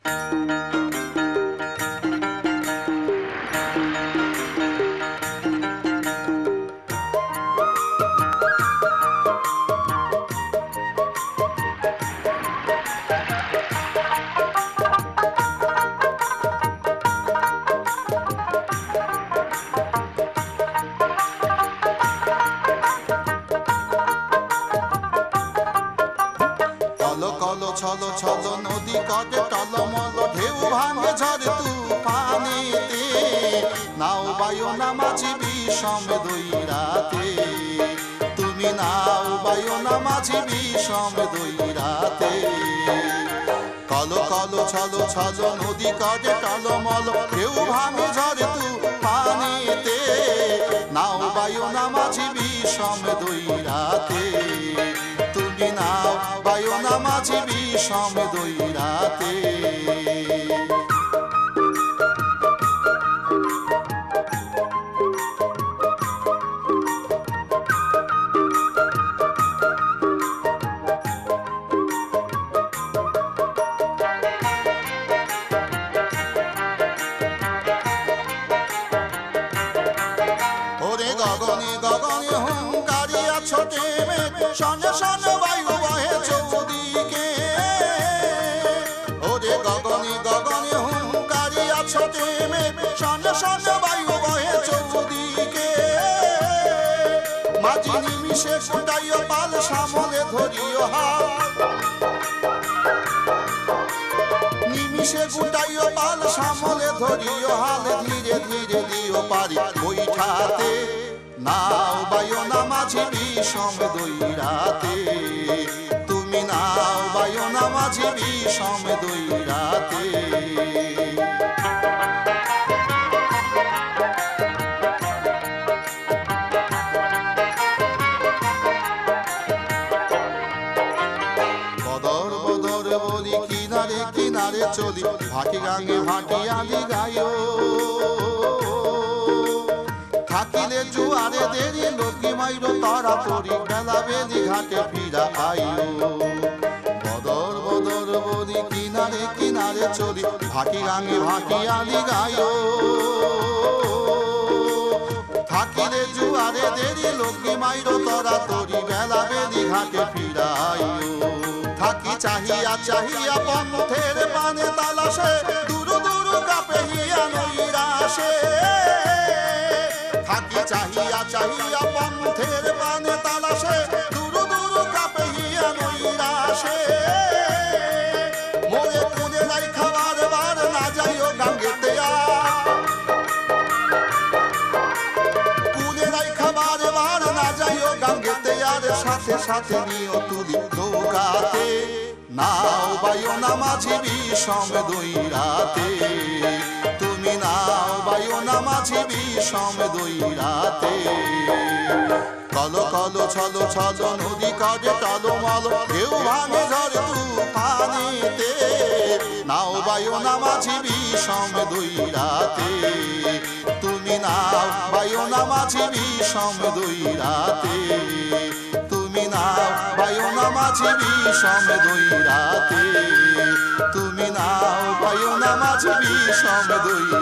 ছলো ছলো নদী কাটে টলমল ঢেউ ভাঙে ঝড় তুফানেতে নাও বায়ো না মাঝি বিষম দুই রাতে তুমি নাও বায়ো না মাঝি বিষম দুই রাতে কলো কলো ছলো ছলো নদী কাটে টলমল ঢেউ ভাঙে ঝড় তুফানেতে নাও বায়ো না মাঝি বিষম দুই রাতে তুমি নাও বায়ো না মাঝি বিষম দুই রাতে ওরে গগনে গগনে হুঙ্কারিয়া ছোটে মেঘ শনে শনে বায়ু বহে চৌদিকে ওরে গগনে গগনে হুঙ্কারিয়া ছোটে মেঘ শনে শনে বায়ু বহে চৌদিকে মাঝি নিমিষে ফুটাইও পাল সামলে ধরিও হাত নিমিষে ফুটাইও পাল সামলে ধরিও হাল ধীরে ধীরে দিও পারি বৈঠাতে নাও বায়ো না মাঝি বিষম দুই রাতে তুমি নাও বায়ো না মাঝি বিষম দুই রাতে বদর বদর বলি কিনারে কিনারে চলি ভাটি গাঙ্গে ভাটিয়ালি গায়ো থাকিলে জুয়ারে দেরি লোকি মাইরো তারা তরি বেলা বেলি ঘাটে ফিরা আইও বদর বদর বলি কিনারে কিনারে চলি ভাটি গাঙ্গে ভাটিয়ালি গায়ো থাকিলে জুয়ারে দেরি লোকি মাইরো তারা তরি বেলা বেলি ঘাটে ফিরা আইও থাকি চাহিয়া চাহিয়া পথের পানে তালাশে দূর দূর কাপে হিয়া নৈরাশে থাকি চাহিয়া চাহিয়া পথের পানে তালাশে দূর দূর কাপে হিয়া নৈরাশে মোরে কুলে নাই খাবার বার না যাইও গাঙ্গেতে কুলে নাই খাবার বার না যাইও গাঙ্গেতে আর সাথে সাথে নিও তুলি নৌকাতে নাও বায়ো না মাঝি বিষম দুই রাতে তুমি নাও বায়ো না মাঝি বিষম দুই রাতে কলো কলো ছলো ছলো নদী কাটে টলমল ঢেউ ভাঙে ঝড় তুফানেতে নাও বায়ো না মাঝি বিষম দুই রাতে তুমি নাও বায়ো না মাঝি বিষম দুই রাতে তুমি নাও বায়ো না মাঝি বিষম দুই রাতে তুমি নাও বায়ো না মাঝি বিষম দুই